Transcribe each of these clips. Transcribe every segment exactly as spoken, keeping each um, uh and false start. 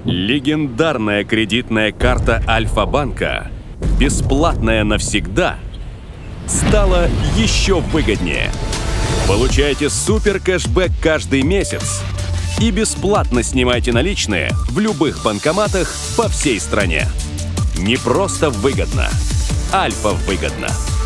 Легендарная кредитная карта Альфа-банка, бесплатная навсегда, стала еще выгоднее. Получайте супер кэшбэк каждый месяц и бесплатно снимайте наличные в любых банкоматах по всей стране. Не просто выгодно, Альфа-выгодно.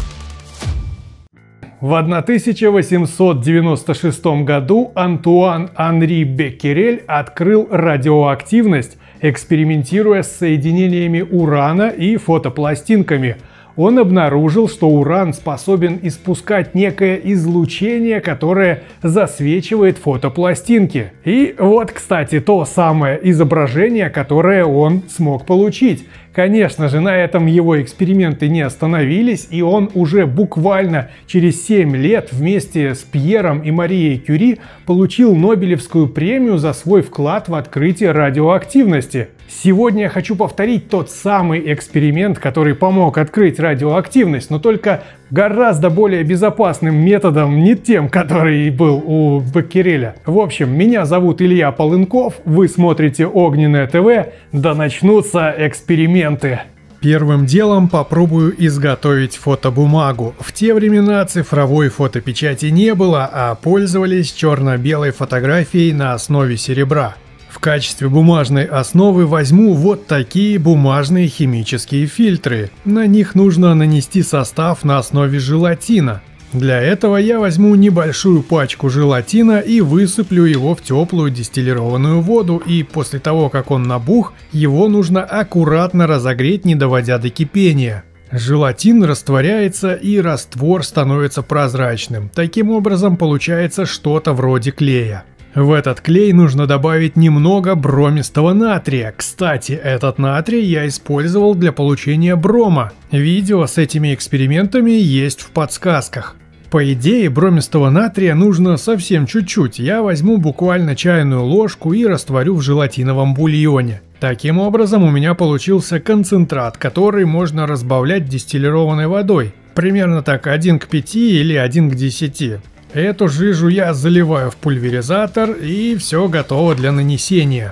В тысяча восемьсот девяносто шестом году Антуан Анри Беккерель открыл радиоактивность, экспериментируя с соединениями урана и фотопластинками. Он обнаружил, что уран способен испускать некое излучение, которое засвечивает фотопластинки. И вот, кстати, то самое изображение, которое он смог получить. Конечно же, на этом его эксперименты не остановились, и он уже буквально через семь лет вместе с Пьером и Марией Кюри получил Нобелевскую премию за свой вклад в открытие радиоактивности. Сегодня я хочу повторить тот самый эксперимент, который помог открыть радиоактивность, но только гораздо более безопасным методом, не тем, который был у Беккереля. В общем, меня зовут Илья Полынков, вы смотрите Огненное ТВ, да начнутся эксперименты. Первым делом попробую изготовить фотобумагу. В те времена цифровой фотопечати не было, а пользовались черно-белой фотографией на основе серебра. В качестве бумажной основы возьму вот такие бумажные химические фильтры. На них нужно нанести состав на основе желатина. Для этого я возьму небольшую пачку желатина и высыплю его в теплую дистиллированную воду, и после того, как он набух, его нужно аккуратно разогреть, не доводя до кипения. Желатин растворяется, и раствор становится прозрачным. Таким образом получается что-то вроде клея. В этот клей нужно добавить немного бромистого натрия. Кстати, этот натрий я использовал для получения брома. Видео с этими экспериментами есть в подсказках. По идее, бромистого натрия нужно совсем чуть-чуть. Я возьму буквально чайную ложку и растворю в желатиновом бульоне. Таким образом, у меня получился концентрат, который можно разбавлять дистиллированной водой. Примерно так один к пяти или один к десяти. Эту жижу я заливаю в пульверизатор, и все готово для нанесения.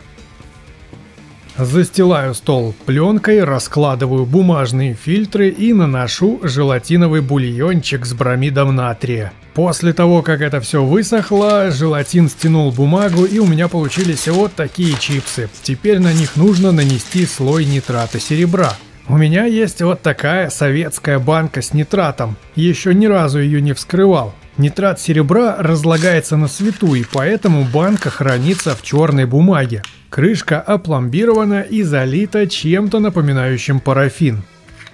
Застилаю стол пленкой, раскладываю бумажные фильтры и наношу желатиновый бульончик с бромидом натрия. После того, как это все высохло, желатин стянул бумагу, и у меня получились вот такие чипсы. Теперь на них нужно нанести слой нитрата серебра. У меня есть вот такая советская банка с нитратом. Еще ни разу ее не вскрывал. Нитрат серебра разлагается на свету, и поэтому банка хранится в черной бумаге. Крышка опломбирована и залита чем-то напоминающим парафин.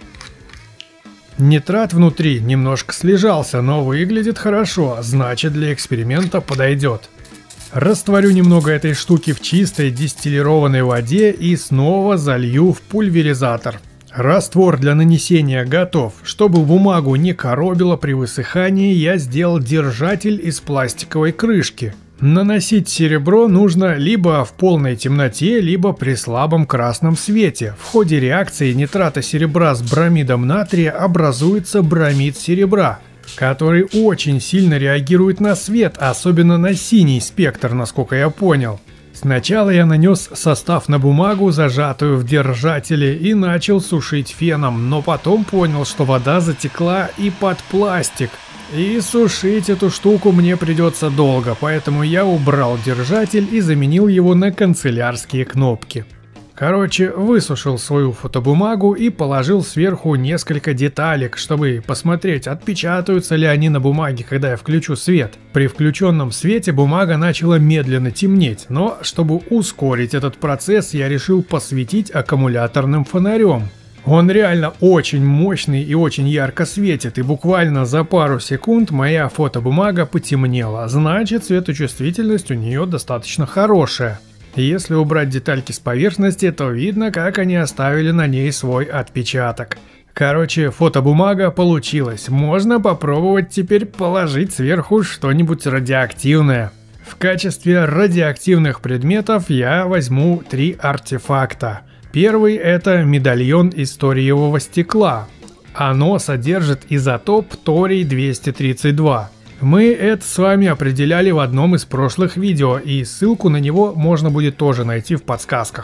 Нитрат внутри немножко слежался, но выглядит хорошо, значит, для эксперимента подойдет. Растворю немного этой штуки в чистой дистиллированной воде и снова залью в пульверизатор. Раствор для нанесения готов. Чтобы бумагу не коробило при высыхании, я сделал держатель из пластиковой крышки. Наносить серебро нужно либо в полной темноте, либо при слабом красном свете. В ходе реакции нитрата серебра с бромидом натрия образуется бромид серебра, который очень сильно реагирует на свет, особенно на синий спектр, насколько я понял. Сначала я нанес состав на бумагу, зажатую в держателе, и начал сушить феном, но потом понял, что вода затекла и под пластик. И сушить эту штуку мне придется долго, поэтому я убрал держатель и заменил его на канцелярские кнопки. Короче, высушил свою фотобумагу и положил сверху несколько деталек, чтобы посмотреть, отпечатаются ли они на бумаге, когда я включу свет. При включенном свете бумага начала медленно темнеть, но чтобы ускорить этот процесс, я решил посветить аккумуляторным фонарем. Он реально очень мощный и очень ярко светит, и буквально за пару секунд моя фотобумага потемнела, значит, светочувствительность у нее достаточно хорошая. Если убрать детальки с поверхности, то видно, как они оставили на ней свой отпечаток. Короче, фотобумага получилась. Можно попробовать теперь положить сверху что-нибудь радиоактивное. В качестве радиоактивных предметов я возьму три артефакта. Первый — это медальон из ториевого стекла. Оно содержит изотоп торий двести тридцать два. Мы это с вами определяли в одном из прошлых видео, и ссылку на него можно будет тоже найти в подсказках.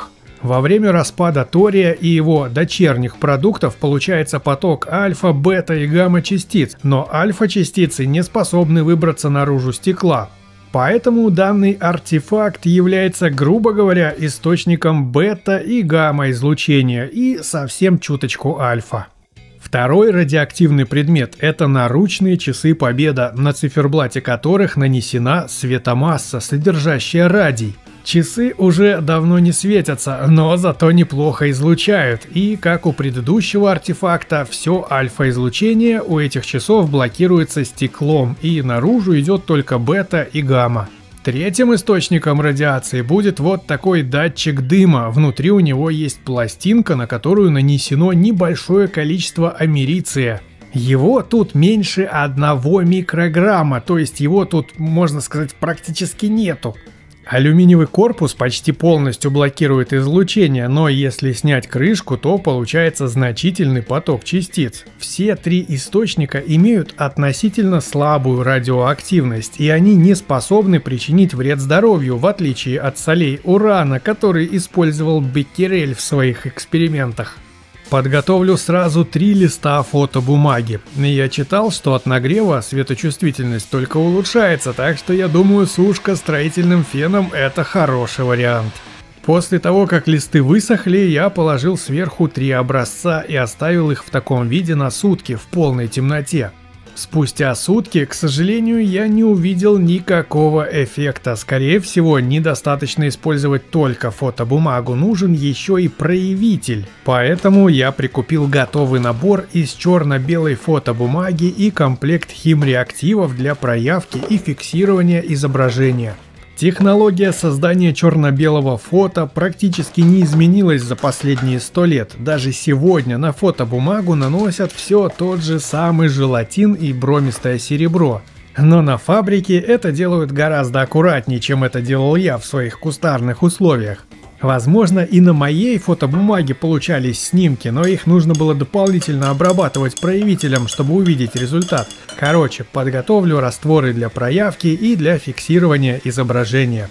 Во время распада тория и его дочерних продуктов получается поток альфа, бета и гамма-частиц, но альфа-частицы не способны выбраться наружу стекла. Поэтому данный артефакт является, грубо говоря, источником бета и гамма-излучения и совсем чуточку альфа. Второй радиоактивный предмет – это наручные часы Победа, на циферблате которых нанесена светомасса, содержащая радий. Часы уже давно не светятся, но зато неплохо излучают, и, как у предыдущего артефакта, все альфа-излучение у этих часов блокируется стеклом, и наружу идет только бета и гамма. Третьим источником радиации будет вот такой датчик дыма. Внутри у него есть пластинка, на которую нанесено небольшое количество америция. Его тут меньше одного микрограмма, то есть его тут, можно сказать, практически нету. Алюминиевый корпус почти полностью блокирует излучение, но если снять крышку, то получается значительный поток частиц. Все три источника имеют относительно слабую радиоактивность, и они не способны причинить вред здоровью, в отличие от солей урана, который использовал Беккерель в своих экспериментах. Подготовлю сразу три листа фотобумаги. Я читал, что от нагрева светочувствительность только улучшается, так что я думаю, сушка строительным феном – это хороший вариант. После того, как листы высохли, я положил сверху три образца и оставил их в таком виде на сутки в полной темноте. Спустя сутки, к сожалению, я не увидел никакого эффекта. Скорее всего, недостаточно использовать только фотобумагу, нужен еще и проявитель. Поэтому я прикупил готовый набор из черно-белой фотобумаги и комплект химреактивов для проявки и фиксирования изображения. Технология создания черно-белого фото практически не изменилась за последние сто лет. Даже сегодня на фотобумагу наносят все тот же самый желатин и бромистое серебро. Но на фабрике это делают гораздо аккуратнее, чем это делал я в своих кустарных условиях. Возможно, и на моей фотобумаге получались снимки, но их нужно было дополнительно обрабатывать проявителем, чтобы увидеть результат. Короче, подготовлю растворы для проявки и для фиксирования изображения.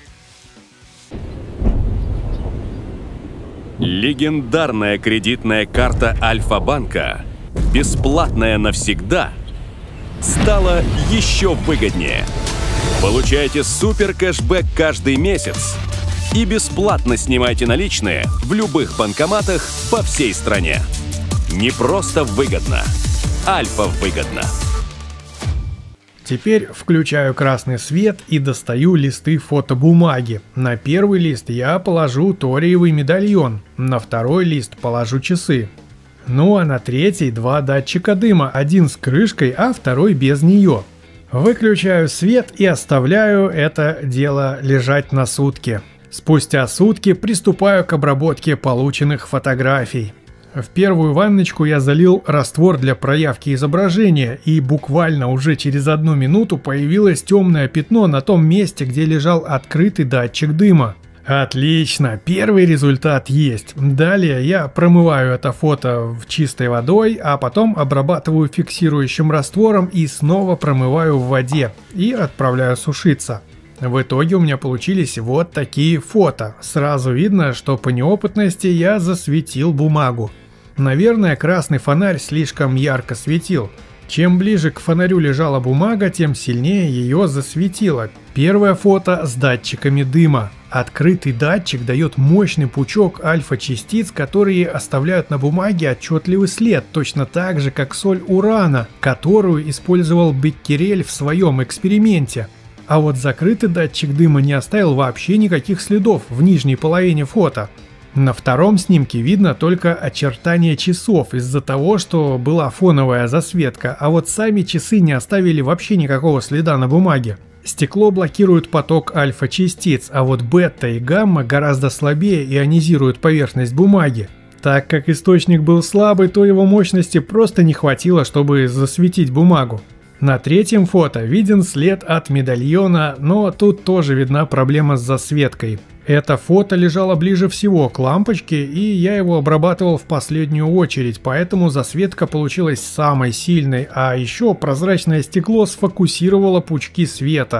Легендарная кредитная карта Альфа-банка, бесплатная навсегда, стала еще выгоднее. Получайте супер кэшбэк каждый месяц и бесплатно снимайте наличные в любых банкоматах по всей стране. Не просто выгодно, альфа-выгодно. Теперь включаю красный свет и достаю листы фотобумаги. На первый лист я положу ториевый медальон, на второй лист положу часы. Ну а на третий два датчика дыма, один с крышкой, а второй без нее. Выключаю свет и оставляю это дело лежать на сутки. Спустя сутки приступаю к обработке полученных фотографий. В первую ванночку я залил раствор для проявки изображения, и буквально уже через одну минуту появилось темное пятно на том месте, где лежал открытый датчик дыма. Отлично, первый результат есть. Далее я промываю это фото в чистой водой, а потом обрабатываю фиксирующим раствором и снова промываю в воде и отправляю сушиться. В итоге у меня получились вот такие фото. Сразу видно, что по неопытности я засветил бумагу. Наверное, красный фонарь слишком ярко светил. Чем ближе к фонарю лежала бумага, тем сильнее ее засветило. Первое фото с датчиками дыма. Открытый датчик дает мощный пучок альфа-частиц, которые оставляют на бумаге отчетливый след, точно так же, как соль урана, которую использовал Беккерель в своем эксперименте. А вот закрытый датчик дыма не оставил вообще никаких следов в нижней половине фото. На втором снимке видно только очертания часов из-за того, что была фоновая засветка, а вот сами часы не оставили вообще никакого следа на бумаге. Стекло блокирует поток альфа-частиц, а вот бета и гамма гораздо слабее ионизируют поверхность бумаги. Так как источник был слабый, то его мощности просто не хватило, чтобы засветить бумагу. На третьем фото виден след от медальона, но тут тоже видна проблема с засветкой. Это фото лежало ближе всего к лампочке, и я его обрабатывал в последнюю очередь, поэтому засветка получилась самой сильной, а еще прозрачное стекло сфокусировало пучки света.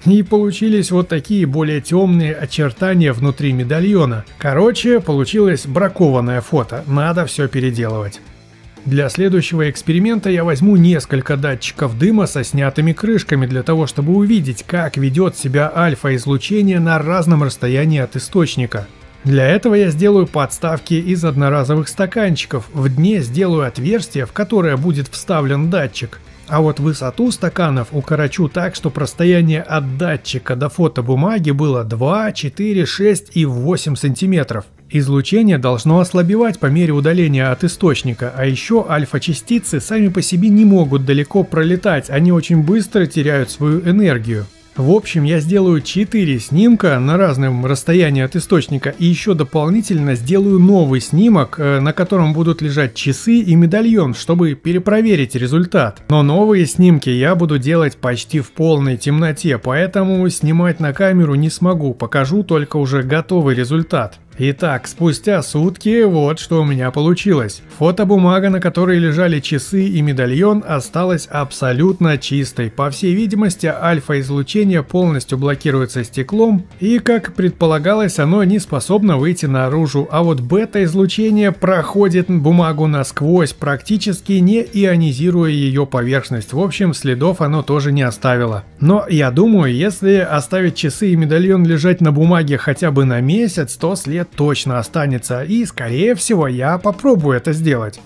И получились вот такие более темные очертания внутри медальона. Короче, получилось бракованное фото, надо все переделывать. Для следующего эксперимента я возьму несколько датчиков дыма со снятыми крышками для того, чтобы увидеть, как ведет себя альфа-излучение на разном расстоянии от источника. Для этого я сделаю подставки из одноразовых стаканчиков, в дне сделаю отверстие, в которое будет вставлен датчик. А вот высоту стаканов укорочу так, чтобы расстояние от датчика до фотобумаги было два, четыре, шесть и восемь сантиметров. Излучение должно ослабевать по мере удаления от источника, а еще альфа-частицы сами по себе не могут далеко пролетать, они очень быстро теряют свою энергию. В общем, я сделаю четыре снимка на разном расстоянии от источника и еще дополнительно сделаю новый снимок, на котором будут лежать часы и медальон, чтобы перепроверить результат. Но новые снимки я буду делать почти в полной темноте, поэтому снимать на камеру не смогу, покажу только уже готовый результат. Итак, спустя сутки вот что у меня получилось. Фотобумага, на которой лежали часы и медальон, осталась абсолютно чистой. По всей видимости, альфа-излучение полностью блокируется стеклом, и, как предполагалось, оно не способно выйти наружу, а вот бета-излучение проходит бумагу насквозь, практически не ионизируя ее поверхность. В общем, следов оно тоже не оставило. Но я думаю, если оставить часы и медальон лежать на бумаге хотя бы на месяц, то след точно останется, и скорее всего я попробую это сделать.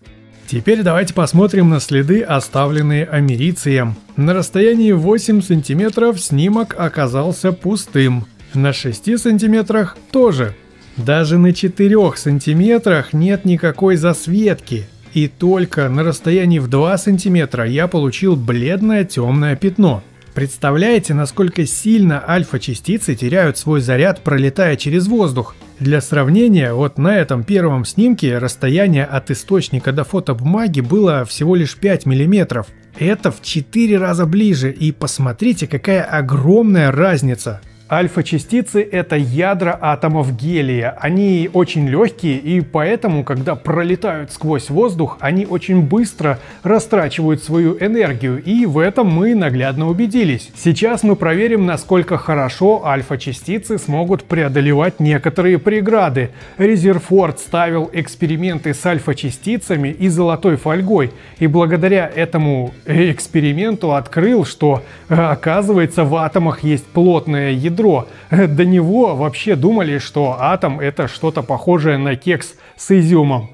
Теперь давайте посмотрим на следы, оставленные америцием. На расстоянии восемь сантиметров снимок оказался пустым, на шести сантиметрах тоже. Даже на четырёх сантиметрах нет никакой засветки, и только на расстоянии в два сантиметра я получил бледное темное пятно. Представляете, насколько сильно альфа-частицы теряют свой заряд, пролетая через воздух? Для сравнения, вот на этом первом снимке расстояние от источника до фотобумаги было всего лишь пять миллиметров. Это в четыре раза ближе, и посмотрите, какая огромная разница. Альфа-частицы – это ядра атомов гелия. Они очень легкие, и поэтому, когда пролетают сквозь воздух, они очень быстро растрачивают свою энергию, и в этом мы наглядно убедились. Сейчас мы проверим, насколько хорошо альфа-частицы смогут преодолевать некоторые преграды. Резерфорд ставил эксперименты с альфа-частицами и золотой фольгой, и благодаря этому эксперименту открыл, что, оказывается, в атомах есть плотное ядро. До него вообще думали, что атом — это что-то похожее на кекс с изюмом.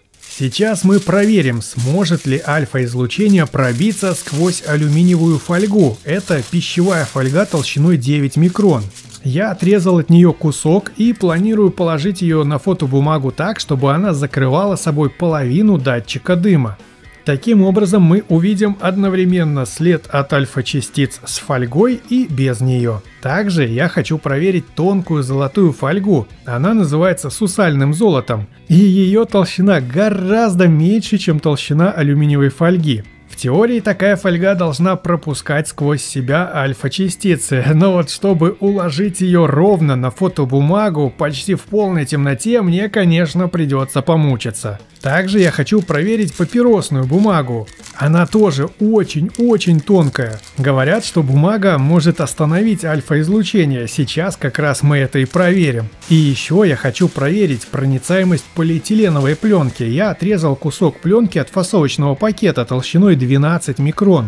Сейчас мы проверим, сможет ли альфа-излучение пробиться сквозь алюминиевую фольгу. Это пищевая фольга толщиной девять микрон. Я отрезал от нее кусок и планирую положить ее на фотобумагу так, чтобы она закрывала собой половину датчика дыма. Таким образом мы увидим одновременно след от альфа-частиц с фольгой и без нее. Также я хочу проверить тонкую золотую фольгу. Она называется сусальным золотом, и ее толщина гораздо меньше, чем толщина алюминиевой фольги. В теории такая фольга должна пропускать сквозь себя альфа-частицы, но вот чтобы уложить ее ровно на фотобумагу почти в полной темноте, мне, конечно, придется помучиться. Также я хочу проверить папиросную бумагу. Она тоже очень-очень тонкая. Говорят, что бумага может остановить альфа-излучение. Сейчас как раз мы это и проверим. И еще я хочу проверить проницаемость полиэтиленовой пленки. Я отрезал кусок пленки от фасовочного пакета толщиной двенадцать микрон.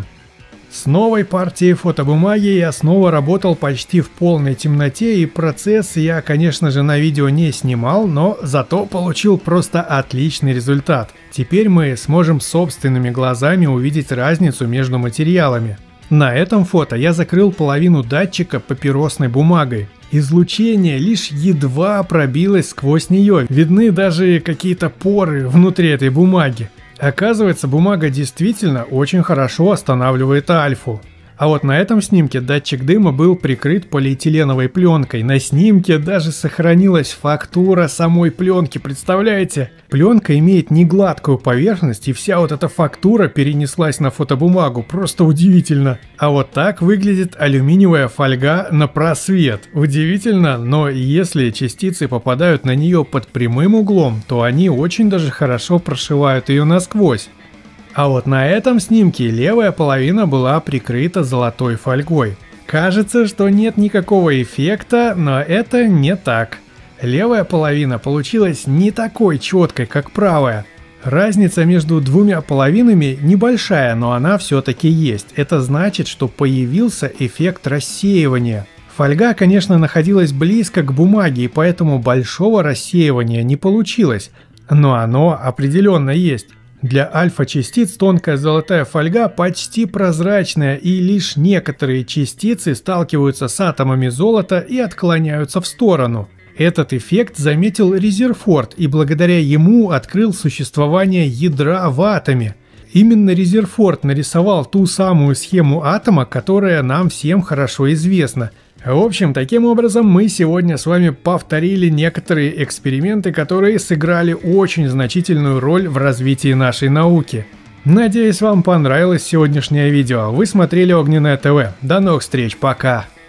С новой партией фотобумаги я снова работал почти в полной темноте, и процесс я, конечно же, на видео не снимал, но зато получил просто отличный результат. Теперь мы сможем собственными глазами увидеть разницу между материалами. На этом фото я закрыл половину датчика папиросной бумагой. Излучение лишь едва пробилось сквозь нее, видны даже какие-то поры внутри этой бумаги. Оказывается, бумага действительно очень хорошо останавливает альфу. А вот на этом снимке датчик дыма был прикрыт полиэтиленовой пленкой. На снимке даже сохранилась фактура самой пленки, представляете? Пленка имеет негладкую поверхность, и вся вот эта фактура перенеслась на фотобумагу. Просто удивительно. А вот так выглядит алюминиевая фольга на просвет. Удивительно, но если частицы попадают на нее под прямым углом, то они очень даже хорошо прошивают ее насквозь. А вот на этом снимке левая половина была прикрыта золотой фольгой. Кажется, что нет никакого эффекта, но это не так. Левая половина получилась не такой четкой, как правая. Разница между двумя половинами небольшая, но она все-таки есть. Это значит, что появился эффект рассеивания. Фольга, конечно, находилась близко к бумаге, и поэтому большого рассеивания не получилось. Но оно определенно есть. Для альфа-частиц тонкая золотая фольга почти прозрачная, и лишь некоторые частицы сталкиваются с атомами золота и отклоняются в сторону. Этот эффект заметил Резерфорд, и благодаря ему открыл существование ядра в атоме. Именно Резерфорд нарисовал ту самую схему атома, которая нам всем хорошо известна. В общем, таким образом мы сегодня с вами повторили некоторые эксперименты, которые сыграли очень значительную роль в развитии нашей науки. Надеюсь, вам понравилось сегодняшнее видео. Вы смотрели Огненное ТВ. До новых встреч, пока!